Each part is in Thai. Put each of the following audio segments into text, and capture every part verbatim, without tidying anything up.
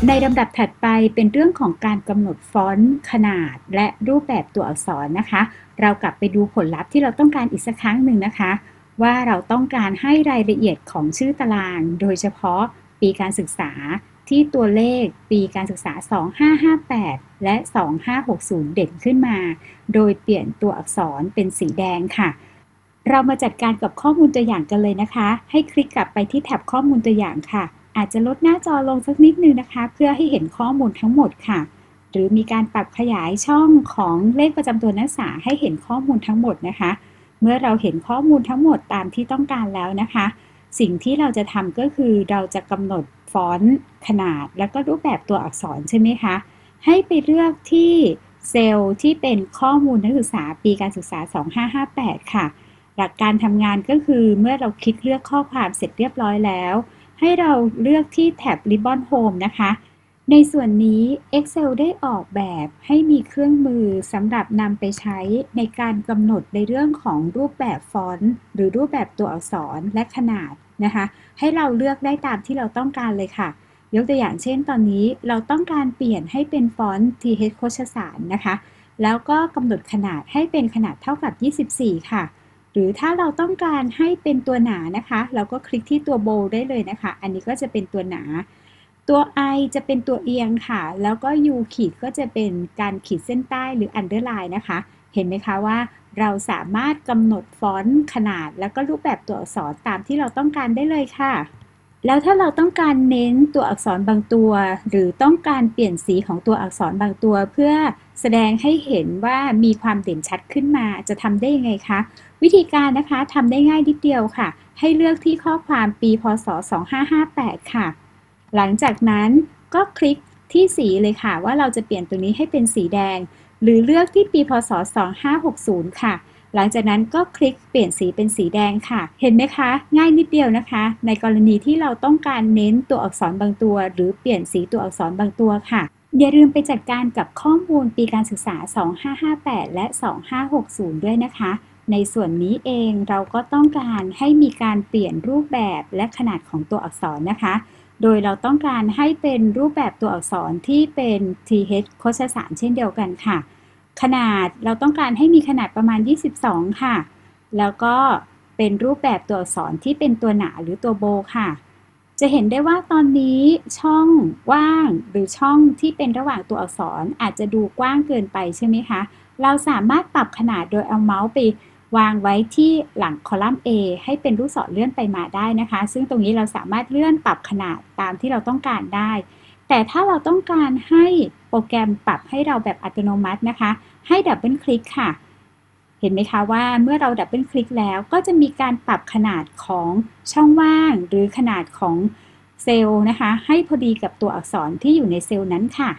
ในลำดับถัดไปเป็นเรื่องของการกำหนดฟอนต์ขนาดและรูปแบบตัวอักษรนะคะเรากลับไปดูผลลัพธ์ที่เราต้องการอีกสักครั้งหนึ่งนะคะว่าเราต้องการให้รายละเอียดของชื่อตารางโดยเฉพาะปีการศึกษาที่ตัวเลขปีการศึกษาสองพันห้าร้อยห้าสิบแปดและสองพันห้าร้อยหกสิบเด่นขึ้นมาโดยเปลี่ยนตัวอักษรเป็นสีแดงค่ะเรามาจัดการกับข้อมูลตัวอย่างกันเลยนะคะให้คลิกกลับไปที่แท็บข้อมูลตัวอย่างค่ะอาจจะลดหน้าจอลงสักนิดนึงนะคะเพื่อให้เห็นข้อมูลทั้งหมดค่ะหรือมีการปรับขยายช่องของเลขประจำตัวนักศึกษาให้เห็นข้อมูลทั้งหมดนะคะเมื่อเราเห็นข้อมูลทั้งหมดตามที่ต้องการแล้วนะคะสิ่งที่เราจะทำก็คือเราจะกำหนดฟอนต์ขนาดแล้วก็รูปแบบตัวอักษรใช่ไหมคะให้ไปเลือกที่เซลล์ที่เป็นข้อมูลนักศึกษาปีการศึกษาสองพันห้าร้อยห้าสิบแปดค่ะหลักการทำงานก็คือเมื่อเราคลิกเลือกข้อความเสร็จเรียบร้อยแล้วให้เราเลือกที่แท็บ Ribbon Home นะคะในส่วนนี้ Excel ได้ออกแบบให้มีเครื่องมือสำหรับนำไปใช้ในการกำหนดในเรื่องของรูปแบบฟอนต์หรือรูปแบบตัวอักษรและขนาดนะคะให้เราเลือกได้ตามที่เราต้องการเลยค่ะยกตัวอย่างเช่นตอนนี้เราต้องการเปลี่ยนให้เป็นฟอนต์ ที เอช โฆษสารนะคะแล้วก็กำหนดขนาดให้เป็นขนาดเท่ากับยี่สิบสี่ค่ะหรือถ้าเราต้องการให้เป็นตัวหนานะคะเราก็คลิกที่ตัว bold ได้เลยนะคะอันนี้ก็จะเป็นตัวหนาตัว I จะเป็นตัวเอียงค่ะแล้วก็ U ขีดก็จะเป็นการขีดเส้นใต้หรือ underline นะคะเห็นไหมคะว่าเราสามารถกำหนดฟอนต์ขนาดแล้วก็รูปแบบตัวอักษรตามที่เราต้องการได้เลยค่ะแล้วถ้าเราต้องการเน้นตัวอักษรบางตัวหรือต้องการเปลี่ยนสีของตัวอักษรบางตัวเพื่อแสดงให้เห็นว่ามีความเด่นชัดขึ้นมาจะทำได้ยังไงคะวิธีการนะคะทำได้ง่ายนิดเดียวค่ะให้เลือกที่ข้อความปีพ.ศ. สองพันห้าร้อยห้าสิบแปดค่ะหลังจากนั้นก็คลิกที่สีเลยค่ะว่าเราจะเปลี่ยนตัวนี้ให้เป็นสีแดงหรือเลือกที่ปีพ.ศ. สองพันห้าร้อยหกสิบค่ะหลังจากนั้นก็คลิกเปลี่ยนสีเป็นสีแดงค่ะเห็นไหมคะง่ายนิดเดียวนะคะในกรณีที่เราต้องการเน้นตัวอักษรบางตัวหรือเปลี่ยนสีตัวอักษรบางตัวค่ะอย่าลืมไปจัดการกับข้อมูลปีการศึกษาสองพันห้าร้อยห้าสิบแปดและสองพันห้าร้อยหกสิบด้วยนะคะในส่วนนี้เองเราก็ต้องการให้มีการเปลี่ยนรูปแบบและขนาดของตัวอักษรนะคะโดยเราต้องการให้เป็นรูปแบบตัวอักษรที่เป็น ที เอช โฆษสารเช่นเดียวกันค่ะขนาดเราต้องการให้มีขนาดประมาณยี่สิบสองค่ะแล้วก็เป็นรูปแบบตัวอักษรที่เป็นตัวหนาหรือตัวโบค่ะจะเห็นได้ว่าตอนนี้ช่องว่างหรือช่องที่เป็นระหว่างตัวอักษรอาจจะดูกว้างเกินไปใช่ไหมคะเราสามารถปรับขนาดโดยเอาเมาส์ไปวางไว้ที่หลังคอลัมน์ A ให้เป็นลูกศรเลื่อนไปมาได้นะคะซึ่งตรงนี้เราสามารถเลื่อนปรับขนาดตามที่เราต้องการได้แต่ถ้าเราต้องการให้โปรแกรมปรับให้เราแบบอัตโนมัตินะคะให้ดับเบิลคลิกค่ะเห็นไหมคะว่าเมื่อเราดับเบิลคลิกแล้วก็จะมีการปรับขนาดของช่องว่างหรือขนาดของเซลล์นะคะให้พอดีกับตัวอักษรที่อยู่ในเซลล์นั้นค่ะ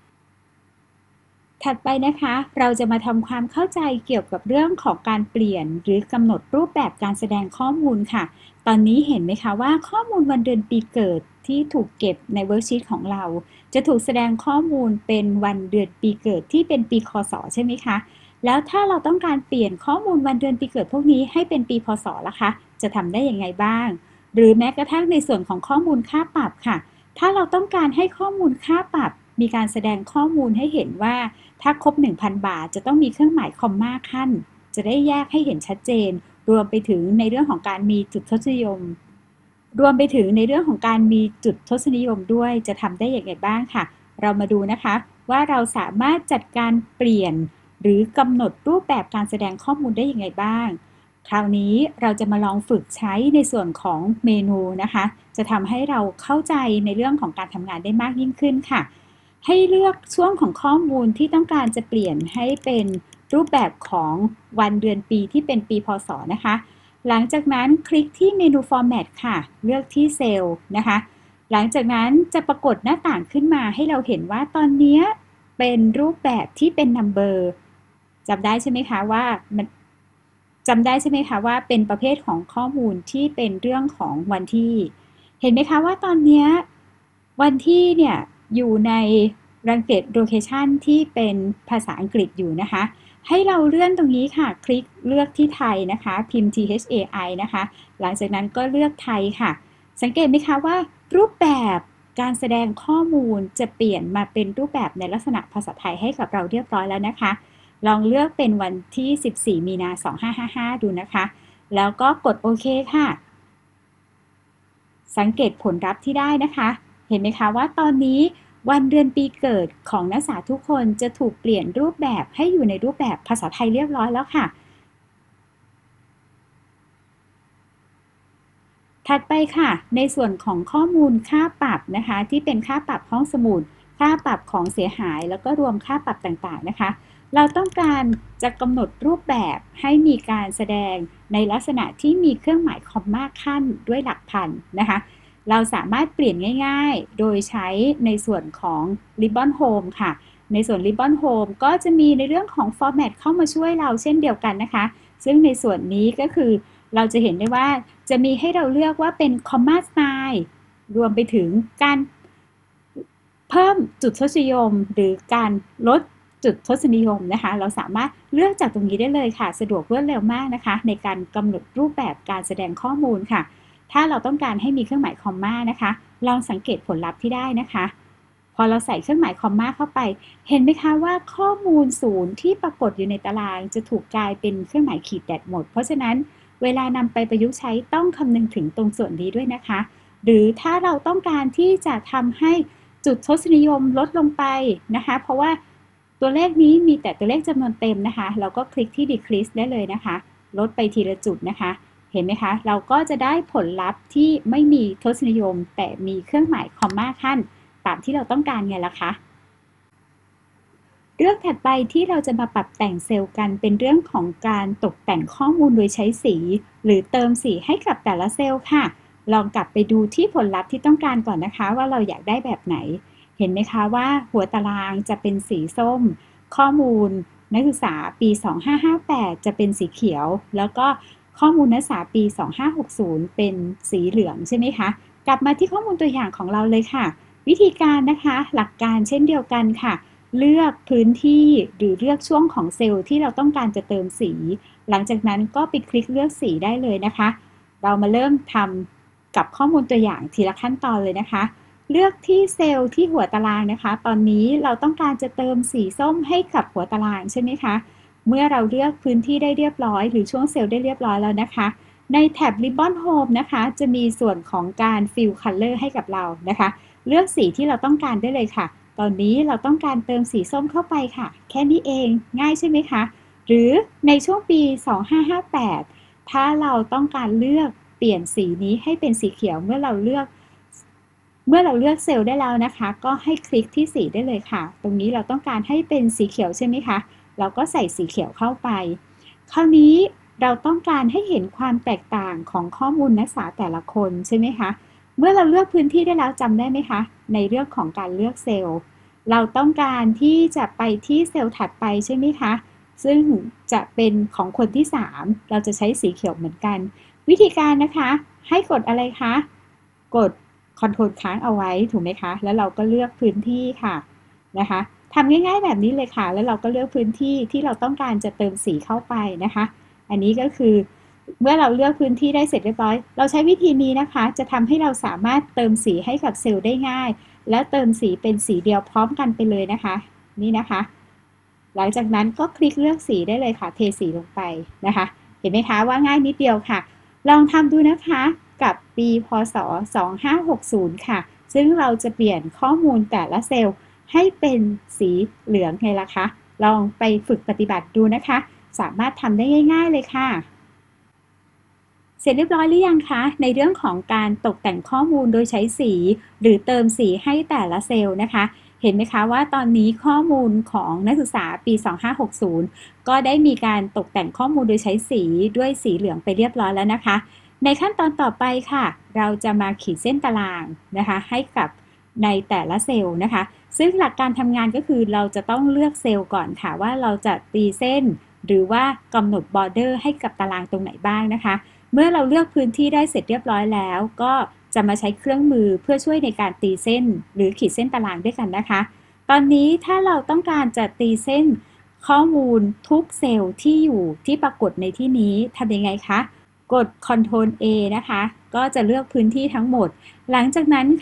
ถัดไปนะคะเราจะมาทำความเข้าใจเกี่ยวกับเรื่องของการเปลี่ยนหรือกำหนดรูปแบบการแสดงข้อมูลค่ะตอนนี้เห็นไหมคะว่าข้อมูลวันเดือนปีเกิดที่ถูกเก็บในเวิร์กชีตของเราจะถูกแสดงข้อมูลเป็นวันเดือนปีเกิดที่เป็นปีคศใช่ไหมคะแล้วถ้าเราต้องการเปลี่ยนข้อมูลวันเดือนปีเกิดพวกนี้ให้เป็นปีพศล่ะคะจะทำได้อย่างไรบ้างหรือแม้กระทั่งในส่วนของข้อมูลค่าปรับค่ะถ้าเราต้องการให้ข้อมูลค่าปรับมีการแสดงข้อมูลให้เห็นว่าถ้าครบ หนึ่งพัน บาทจะต้องมีเครื่องหมายคอมมาขั้นจะได้แยกให้เห็นชัดเจนรวมไปถึงในเรื่องของการมีจุดทศนิยมรวมไปถึงในเรื่องของการมีจุดทศนิยมด้วยจะทำได้อย่างไรบ้างค่ะเรามาดูนะคะว่าเราสามารถจัดการเปลี่ยนหรือกำหนดรูปแบบการแสดงข้อมูลได้อย่างไรบ้างคราวนี้เราจะมาลองฝึกใช้ในส่วนของเมนูนะคะจะทำให้เราเข้าใจในเรื่องของการทำงานได้มากยิ่งขึ้นค่ะให้เลือกช่วงของข้อมูลที่ต้องการจะเปลี่ยนให้เป็นรูปแบบของวันเดือนปีที่เป็นปีพศนะคะหลังจากนั้นคลิกที่เมนู Format ค่ะเลือกที่เซลล์นะคะหลังจากนั้นจะปรากฏหน้าต่างขึ้นมาให้เราเห็นว่าตอนนี้เป็นรูปแบบที่เป็น Number จำได้ใช่ไหมคะว่ามันจำได้ใช่ไหมคะว่าเป็นประเภทของข้อมูลที่เป็นเรื่องของวันที่เห็นไหมคะว่าตอนนี้วันที่เนี่ยอยู่ใน Language Location ที่เป็นภาษาอังกฤษอยู่นะคะให้เราเลื่อนตรงนี้ค่ะคลิกเลือกที่ไทยนะคะพิมพ์ ที เอช เอ ไอ นะคะหลังจากนั้นก็เลือกไทยค่ะสังเกตไหมคะว่ารูปแบบการแสดงข้อมูลจะเปลี่ยนมาเป็นรูปแบบในลักษณะภาษาไทยให้กับเราเรียบร้อยแล้วนะคะลองเลือกเป็นวันที่สิบสี่มีนาคมสองพันห้าร้อยห้าสิบห้าดูนะคะแล้วก็กดโอเคค่ะสังเกตผลลัพธ์ที่ได้นะคะเห็นไหมคะว่าตอนนี้วันเดือนปีเกิดของนักศึกษาทุกคนจะถูกเปลี่ยนรูปแบบให้อยู่ในรูปแบบภาษาไทยเรียบร้อยแล้วค่ะถัดไปค่ะในส่วนของข้อมูลค่าปรับนะคะที่เป็นค่าปรับห้องสมุดค่าปรับของเสียหายแล้วก็รวมค่าปรับต่างๆนะคะเราต้องการจะกำหนดรูปแบบให้มีการแสดงในลักษณะที่มีเครื่องหมายคอมมาขั้นด้วยหลักพันนะคะเราสามารถเปลี่ยนง่ายๆโดยใช้ในส่วนของ Ribbon Home ค่ะในส่วน Ribbon Home ก็จะมีในเรื่องของ Format เข้ามาช่วยเราเช่นเดียวกันนะคะซึ่งในส่วนนี้ก็คือเราจะเห็นได้ว่าจะมีให้เราเลือกว่าเป็น Comma Style รวมไปถึงการเพิ่มจุดทศนิยมหรือการลดจุดทศนิยมนะคะเราสามารถเลือกจากตรงนี้ได้เลยค่ะสะดวกรวดเร็วมากนะคะในการกำหนดรูปแบบการแสดงข้อมูลค่ะถ้าเราต้องการให้มีเครื่องหมายคอมมานะคะลองสังเกตผลลัพธ์ที่ได้นะคะพอเราใส่เครื่องหมายคอมมาเข้าไปเห็นไหมคะว่าข้อมูลศูนย์ที่ปรากฏอยู่ในตารางจะถูกกลายเป็นเครื่องหมายขีดแดดหมดเพราะฉะนั้นเวลานำไปประยุกต์ใช้ต้องคำนึงถึงตรงส่วนนี้ด้วยนะคะหรือถ้าเราต้องการที่จะทำให้จุดทศนิยมลดลงไปนะคะเพราะว่าตัวเลขนี้มีแต่ตัวเลขจำนวนเต็มนะคะเราก็คลิกที่ decrease ได้เลยนะคะลดไปทีละจุดนะคะเห็นไหมคะเราก็จะได้ผลลัพธ์ที่ไม่มีทศนิยมแต่มีเครื่องหมายคอมมาขั้นตามที่เราต้องการไงล่ะคะเรื่องถัดไปที่เราจะมาปรับแต่งเซลล์กันเป็นเรื่องของการตกแต่งข้อมูลโดยใช้สีหรือเติมสีให้กับแต่ละเซลล์ค่ะลองกลับไปดูที่ผลลัพธ์ที่ต้องการก่อนนะคะว่าเราอยากได้แบบไหนเห็นไหมคะว่าหัวตารางจะเป็นสีส้มข้อมูลนักศึกษาปีสองพันห้าร้อยห้าสิบแปดจะเป็นสีเขียวแล้วก็ข้อมูลนักศึกษาปีสองพันห้าร้อยหกสิบเป็นสีเหลืองใช่ไหมคะกลับมาที่ข้อมูลตัวอย่างของเราเลยค่ะวิธีการนะคะหลักการเช่นเดียวกันค่ะเลือกพื้นที่หรือเลือกช่วงของเซลล์ที่เราต้องการจะเติมสีหลังจากนั้นก็ไปคลิกเลือกสีได้เลยนะคะเรามาเริ่มทำกับข้อมูลตัวอย่างทีละขั้นตอนเลยนะคะเลือกที่เซลล์ที่หัวตารางนะคะตอนนี้เราต้องการจะเติมสีส้มให้กับหัวตารางใช่ไหมคะเมื่อเราเลือกพื้นที่ได้เรียบร้อยหรือช่วงเซลล์ได้เรียบร้อยแล้วนะคะในแท็บ Ribbon Home นะคะจะมีส่วนของการ Fill Color ให้กับเรานะคะเลือกสีที่เราต้องการได้เลยค่ะตอนนี้เราต้องการเติมสีส้มเข้าไปค่ะแค่นี้เองง่ายใช่ไหมคะหรือในช่วงปีสองพันห้าร้อยห้าสิบแปดถ้าเราต้องการเลือกเปลี่ยนสีนี้ให้เป็นสีเขียวเมื่อเราเลือกเมื่อเราเลือกเซลล์ได้แล้วนะคะก็ให้คลิกที่สีได้เลยค่ะตรงนี้เราต้องการให้เป็นสีเขียวใช่ไหมคะเราก็ใส่สีเขียวเข้าไปคราวนี้เราต้องการให้เห็นความแตกต่างของข้อมูลนักศึกษาแต่ละคนใช่ไหมคะเมื่อเราเลือกพื้นที่ได้แล้วจำได้ไหมคะในเรื่องของการเลือกเซลล์เราต้องการที่จะไปที่เซลล์ถัดไปใช่ไหมคะซึ่งจะเป็นของคนที่สามเราจะใช้สีเขียวเหมือนกันวิธีการนะคะให้กดอะไรคะกด Ctrl ค้างเอาไว้ถูกไหมคะแล้วเราก็เลือกพื้นที่ค่ะนะคะทำง่ายๆแบบนี้เลยค่ะแล้วเราก็เลือกพื้นที่ที่เราต้องการจะเติมสีเข้าไปนะคะอันนี้ก็คือเมื่อเราเลือกพื้นที่ได้เสร็จเรียบร้อยเราใช้วิธีนี้นะคะจะทำให้เราสามารถเติมสีให้กับเซลล์ได้ง่ายและเติมสีเป็นสีเดียวพร้อมกันไปเลยนะคะนี่นะคะหลังจากนั้นก็คลิกเลือกสีได้เลยค่ะเทสีลงไปนะคะเห็นไหมคะว่าง่ายนิดเดียวค่ะลองทำดูนะคะกับปีพ.ศ. สองพันห้าร้อยหกสิบค่ะซึ่งเราจะเปลี่ยนข้อมูลแต่ละเซลล์ให้เป็นสีเหลืองไงล่ะคะลองไปฝึกปฏิบัติดูนะคะสามารถทำได้ง่ายๆเลยค่ะเสร็จเรียบร้อยหรือยังคะในเรื่องของการตกแต่งข้อมูลโดยใช้สีหรือเติมสีให้แต่ละเซลล์นะคะเห็นไหมคะว่าตอนนี้ข้อมูลของนักศึกษาปีสองพันห้าร้อยหกสิบก็ได้มีการตกแต่งข้อมูลโดยใช้สีด้วยสีเหลืองไปเรียบร้อยแล้วนะคะในขั้นตอนต่อไปค่ะเราจะมาขีดเส้นตารางนะคะให้กับในแต่ละเซลล์นะคะซึ่งหลักการทำงานก็คือเราจะต้องเลือกเซลล์ก่อนค่ะว่าเราจะตีเส้นหรือว่ากำหนดบอร์เดอร์ให้กับตารางตรงไหนบ้างนะคะเมื่อเราเลือกพื้นที่ได้เสร็จเรียบร้อยแล้วก็จะมาใช้เครื่องมือเพื่อช่วยในการตีเส้นหรือขีดเส้นตารางด้วยกันนะคะตอนนี้ถ้าเราต้องการจะตีเส้นข้อมูลทุกเซลล์ที่อยู่ที่ปรากฏในที่นี้ทำยังไงคะกด Ctrl A นะคะก็จะเลือกพื้นที่ทั้งหมดหลังจากนั้นค่ะ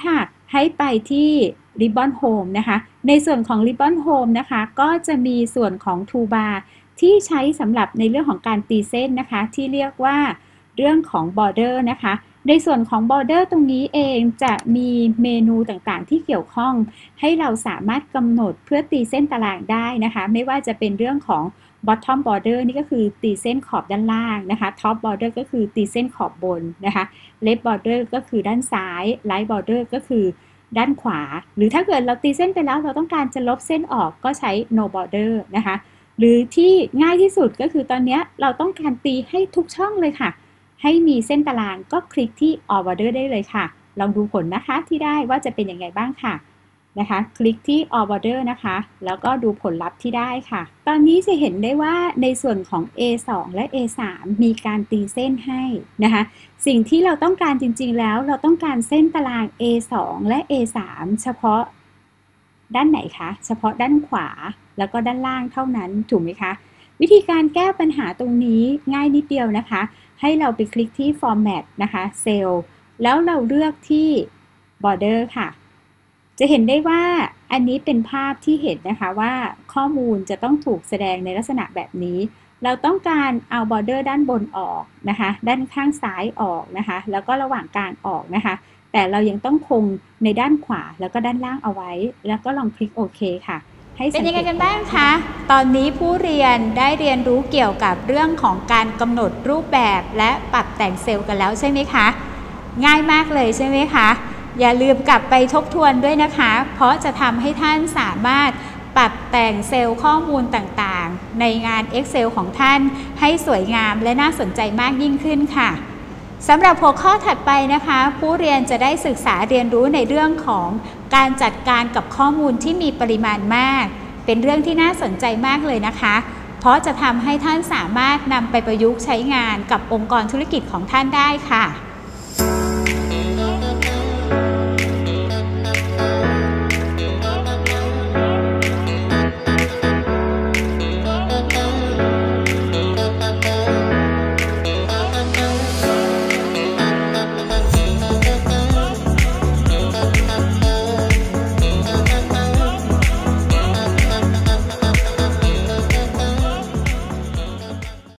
ให้ไปที่ Ribbon Home นะคะในส่วนของ Ribbon Home นะคะก็จะมีส่วนของ Toolbar ที่ใช้สำหรับในเรื่องของการตีเส้นนะคะที่เรียกว่าเรื่องของ Border นะคะในส่วนของ Border ตรงนี้เองจะมีเมนูต่างๆที่เกี่ยวข้องให้เราสามารถกำหนดเพื่อตีเส้นตารางได้นะคะไม่ว่าจะเป็นเรื่องของ bottom border นี่ก็คือตีเส้นขอบด้านล่างนะคะ top border ก็คือตีเส้นขอบบนนะคะ left border ก็คือด้านซ้าย right border ก็คือด้านขวาหรือถ้าเกิดเราตีเส้นไปแล้วเราต้องการจะลบเส้นออกก็ใช้ no border นะคะหรือที่ง่ายที่สุดก็คือตอนนี้เราต้องการตีให้ทุกช่องเลยค่ะให้มีเส้นตารางก็คลิกที่ all border ได้เลยค่ะลองดูผลนะคะที่ได้ว่าจะเป็นยังไงบ้างค่ะนะคะคลิกที่ all border นะคะแล้วก็ดูผลลัพธ์ที่ได้ค่ะตอนนี้จะเห็นได้ว่าในส่วนของ เอ สอง และ เอ สาม มีการตีเส้นให้นะคะสิ่งที่เราต้องการจริงๆแล้วเราต้องการเส้นตาราง เอ สอง และ เอ สาม เฉพาะด้านไหนคะเฉพาะด้านขวาแล้วก็ด้านล่างเท่านั้นถูกไหมคะวิธีการแก้ปัญหาตรงนี้ง่ายนิดเดียวนะคะให้เราไปคลิกที่ format นะคะ cell แล้วเราเลือกที่ border ค่ะจะเห็นได้ว่าอันนี้เป็นภาพที่เห็นนะคะว่าข้อมูลจะต้องถูกแสดงในลักษณะแบบนี้เราต้องการเอา border ด้านบนออกนะคะด้านข้างซ้ายออกนะคะแล้วก็ระหว่างกลางออกนะคะแต่เรายังต้องคงในด้านขวาแล้วก็ด้านล่างเอาไว้แล้วก็ลองคลิกโอเคค่ะเป็นยังไงกันบ้างคะตอนนี้ผู้เรียนได้เรียนรู้เกี่ยวกับเรื่องของการกำหนดรูปแบบและปรับแต่งเซลล์กันแล้วใช่ไหมคะง่ายมากเลยใช่ไหมคะอย่าลืมกลับไปทบทวนด้วยนะคะเพราะจะทำให้ท่านสามารถปรับแต่งเซลล์ข้อมูลต่างๆในงาน Excel ของท่านให้สวยงามและน่าสนใจมากยิ่งขึ้นค่ะสำหรับหัวข้อถัดไปนะคะผู้เรียนจะได้ศึกษาเรียนรู้ในเรื่องของการจัดการกับข้อมูลที่มีปริมาณมากเป็นเรื่องที่น่าสนใจมากเลยนะคะเพราะจะทำให้ท่านสามารถนำไปประยุกต์ใช้งานกับองค์กรธุรกิจของท่านได้ค่ะ